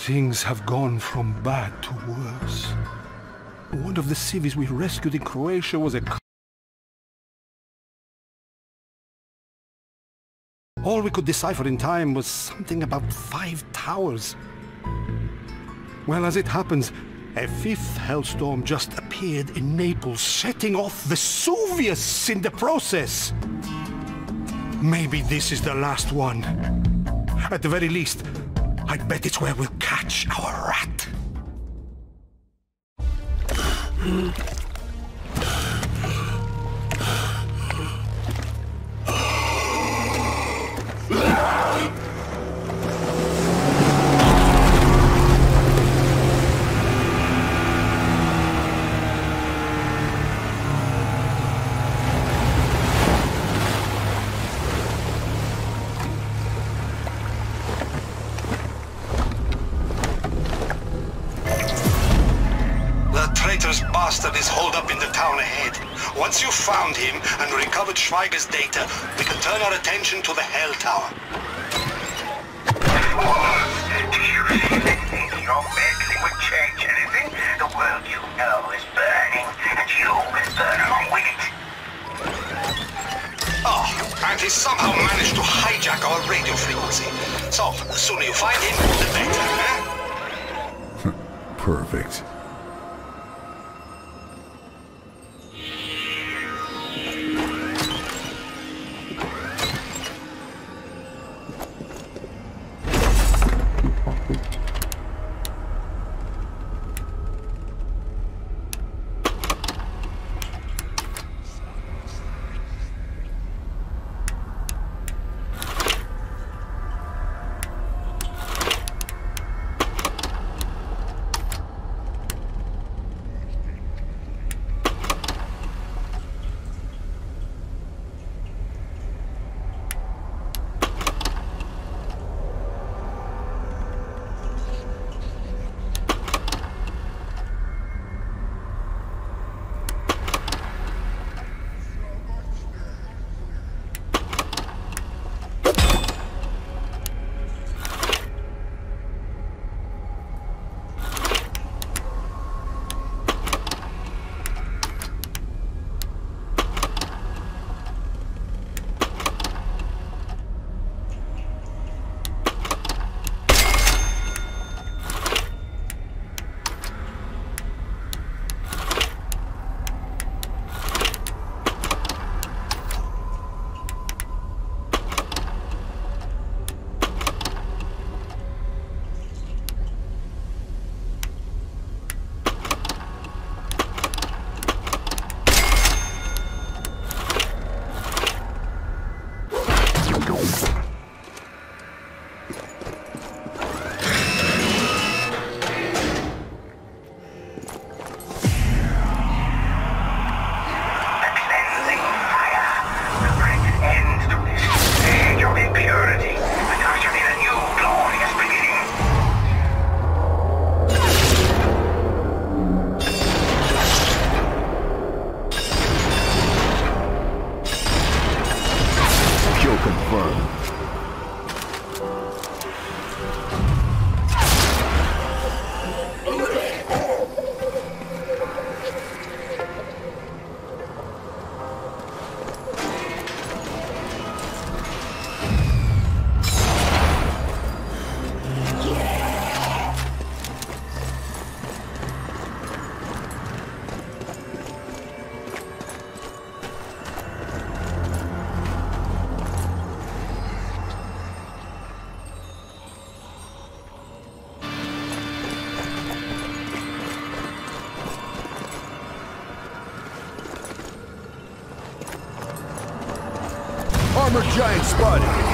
Things have gone from bad to worse. One of the civvies we rescued in Croatia was a... All we could decipher in time was something about 5 towers. Well, as it happens, a 5th hellstorm just appeared in Naples, setting off Vesuvius in the process. Maybe this is the last one. At the very least, I bet it's where we'll catch our rat. Bastard is holed up in the town ahead. Once you've found him and recovered Schweiger's data, we can turn our attention to the Hell Tower. Do you think your meddling would change anything? The world you know is burning, and you burn along with it. Oh, and he somehow managed to hijack our radio frequency. So, the sooner you find him, the better, eh? Perfect. Armored giant spotted.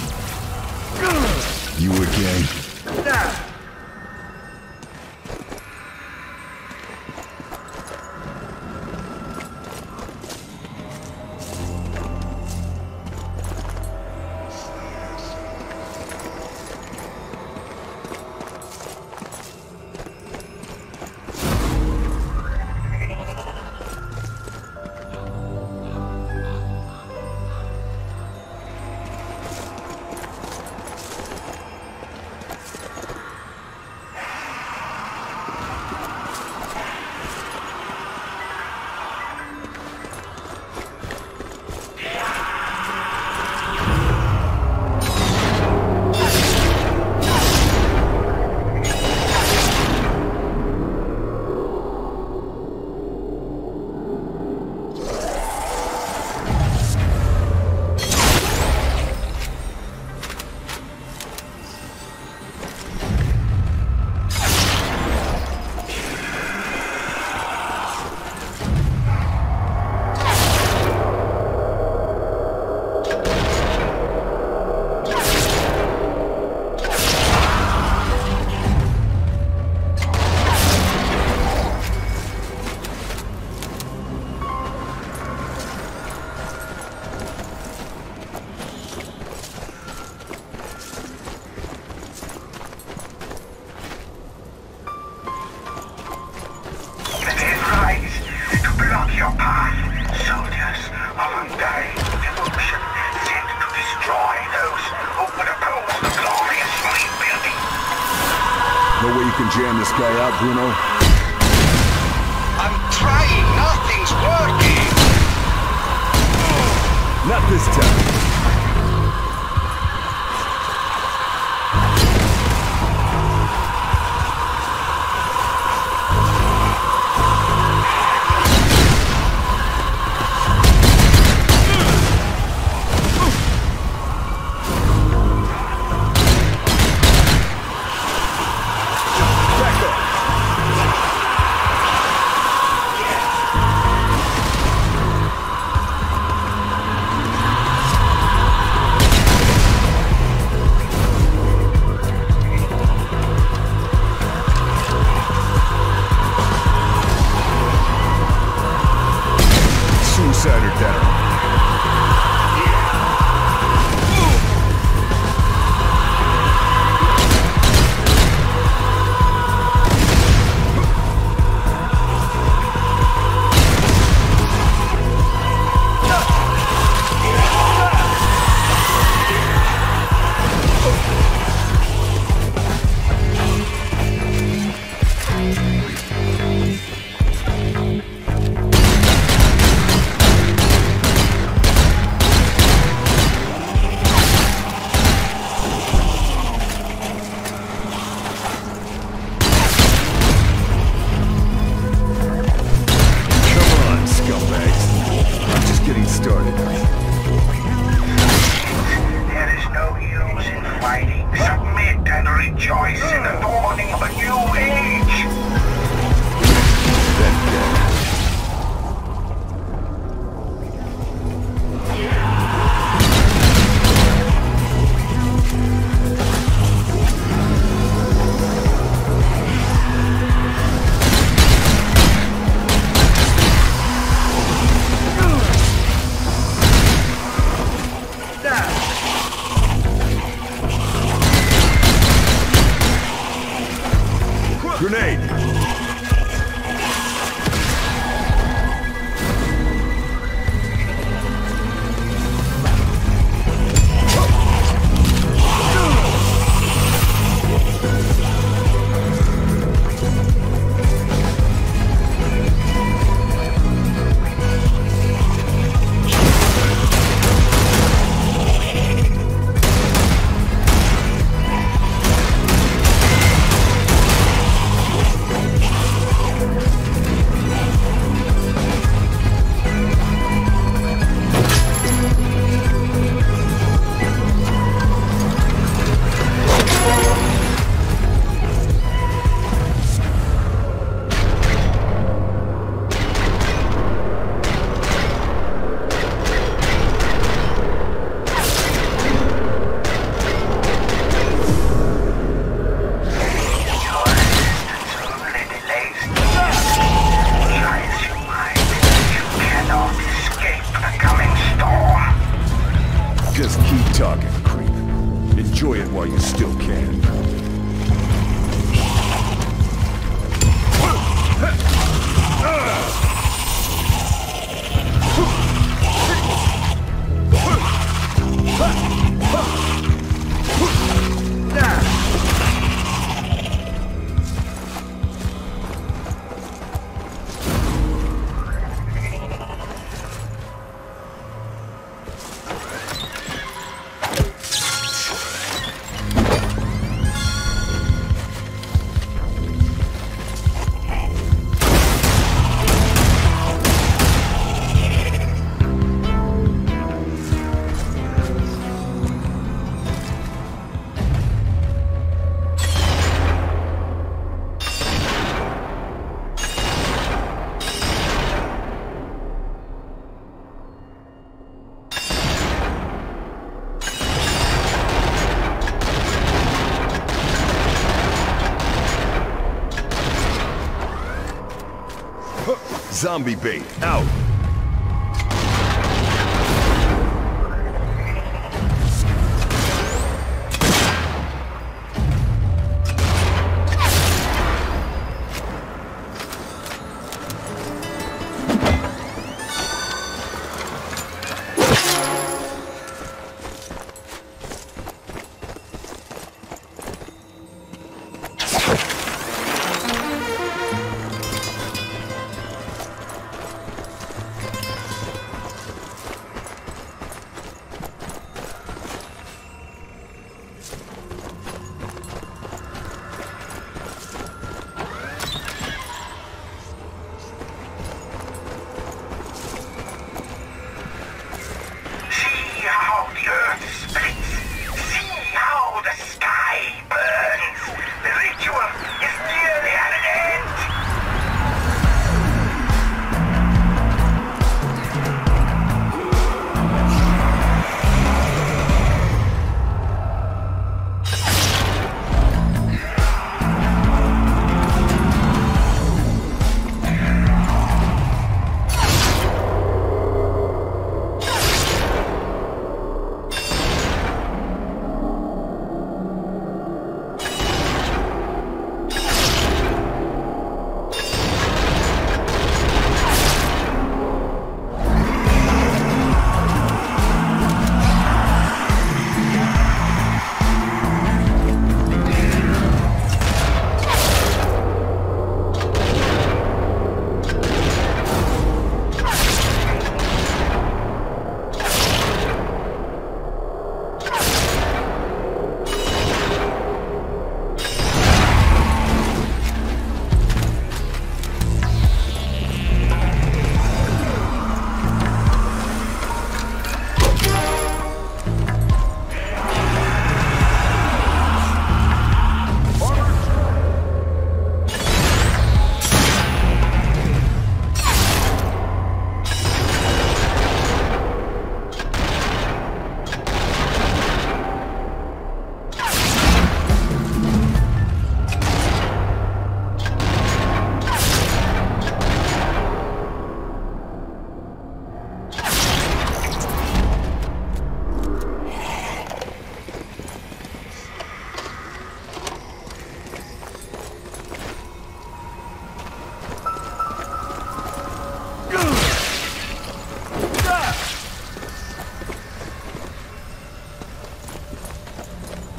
You again? you can jam this guy out, Bruno? I'm trying. Nothing's working. Not this time. Suicider down. Grenade! Just keep talking, creep. Enjoy it while you still can. Zombie bait, out!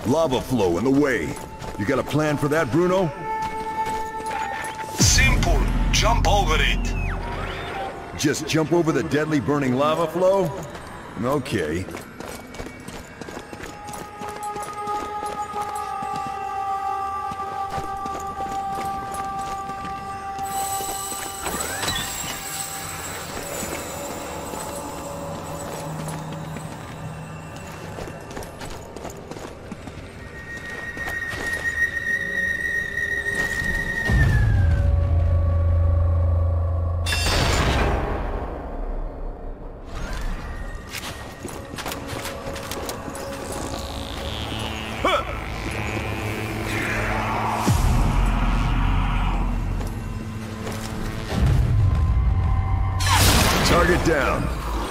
Lava flow in the way. You got a plan for that, Bruno? Simple. Jump over it. Just jump over the deadly burning lava flow? Okay. Target down.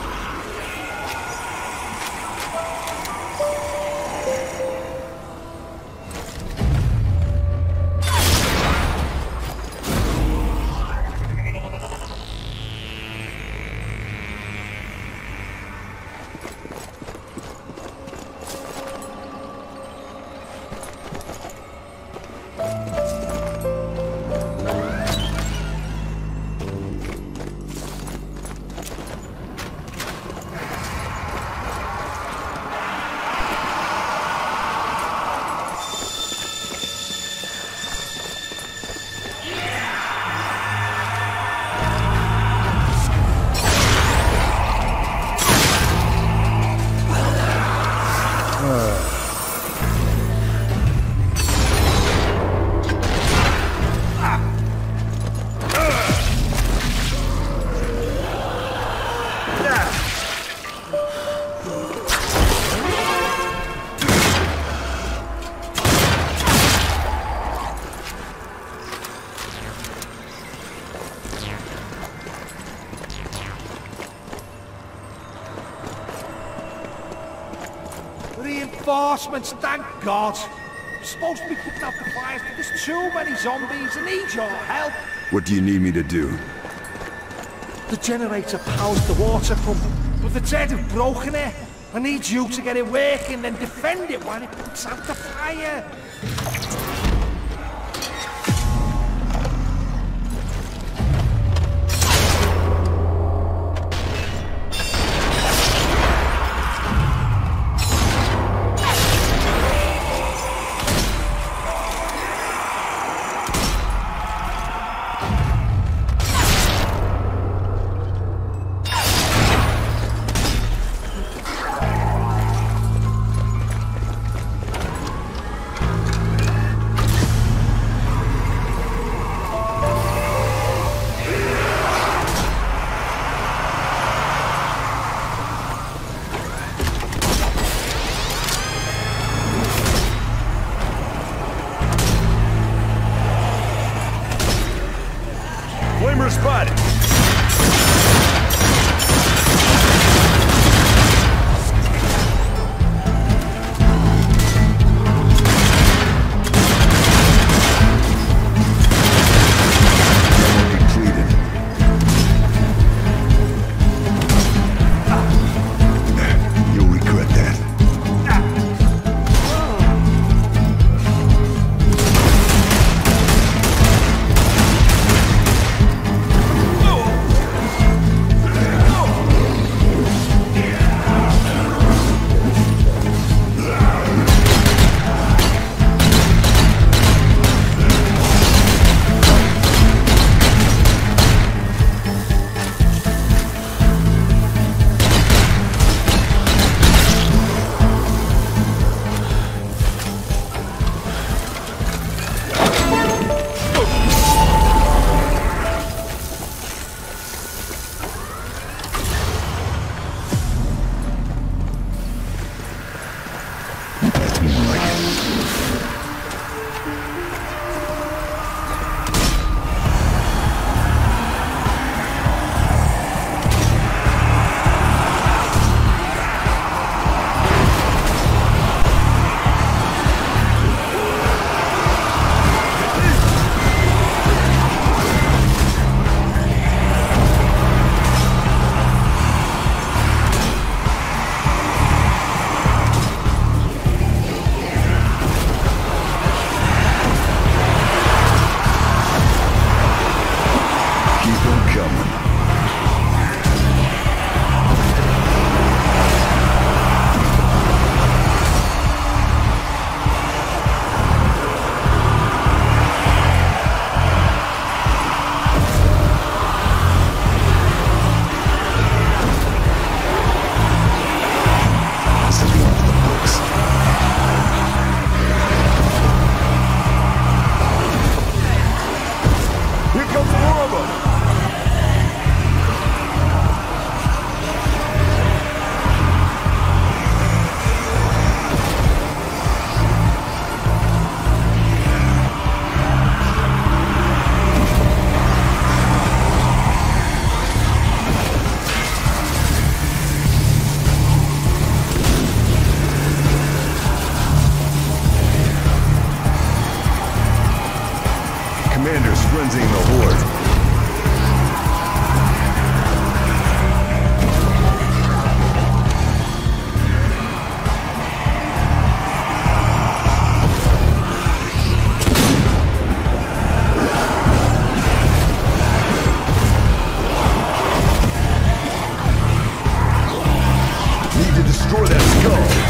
Reinforcements, thank God. I'm supposed to be putting out the fires, but there's too many zombies. I need your help. What do you need me to do? The generator powers the water pump, but the dead have broken it. I need you to get it working, then defend it while it puts out the fire. cleansing the horde. Need to destroy that skull.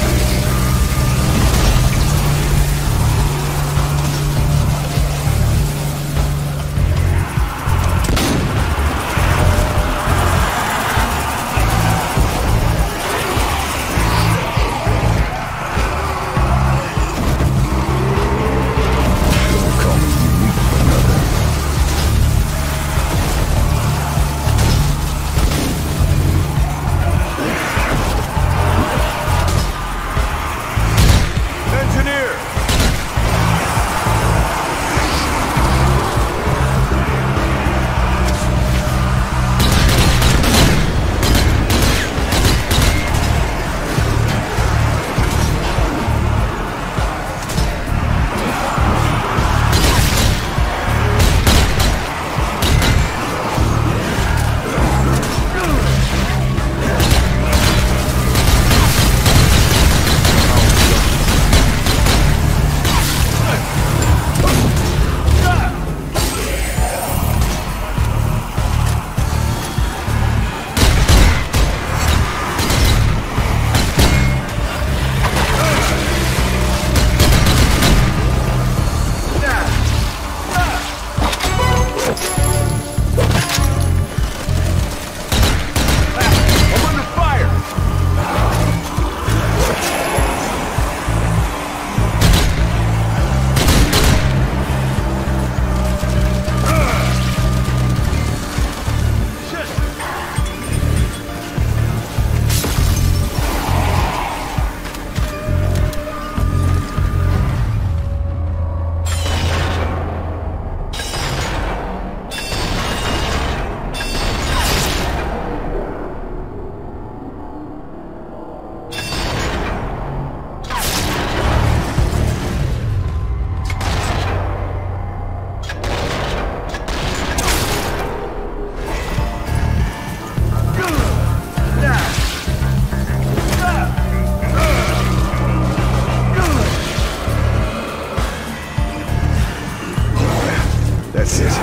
That's it.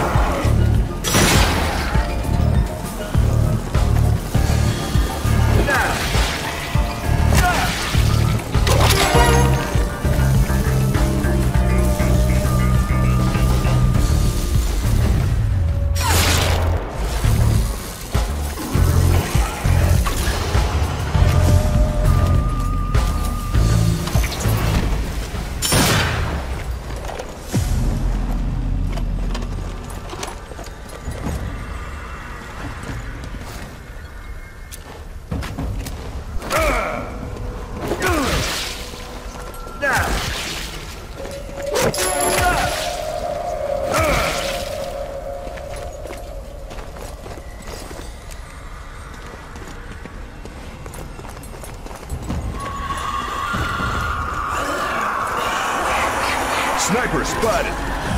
Sniper spotted!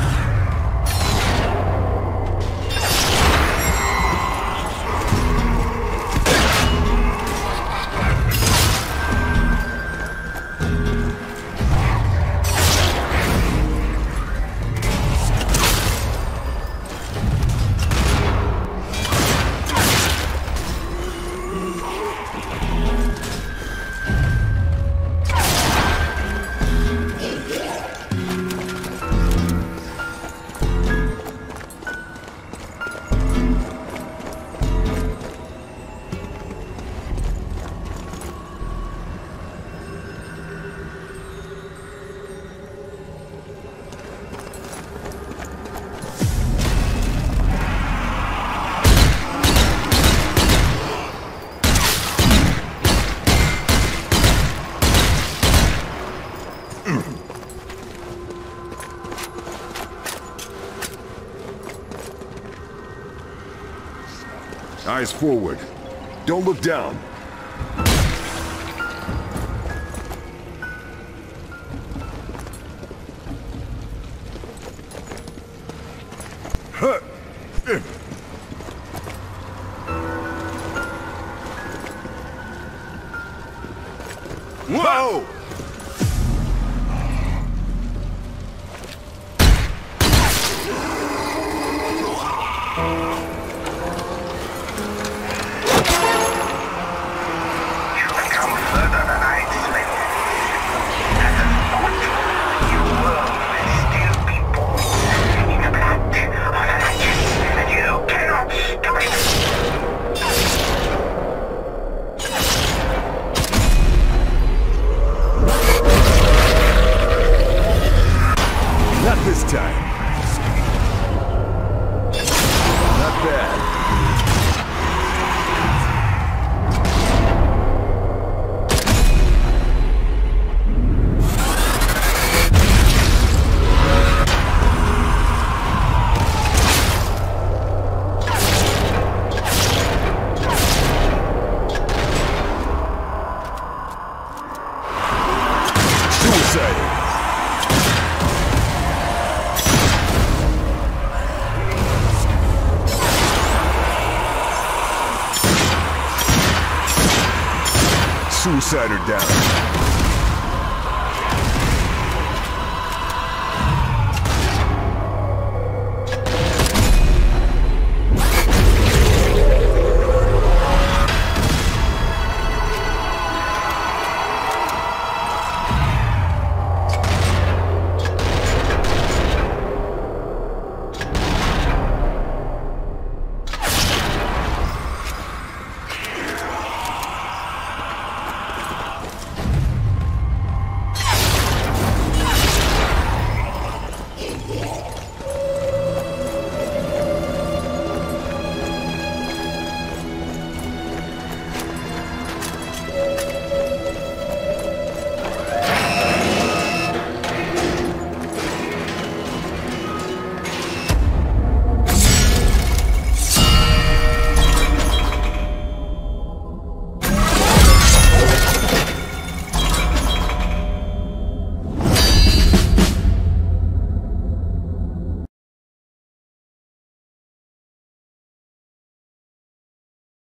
Eyes forward. Don't look down. Whoa! You've come further than I expected. As a thought, your world will still be born in the blood of legends, and you cannot stop it. Not this time. Not bad. Suicide. Suicider down.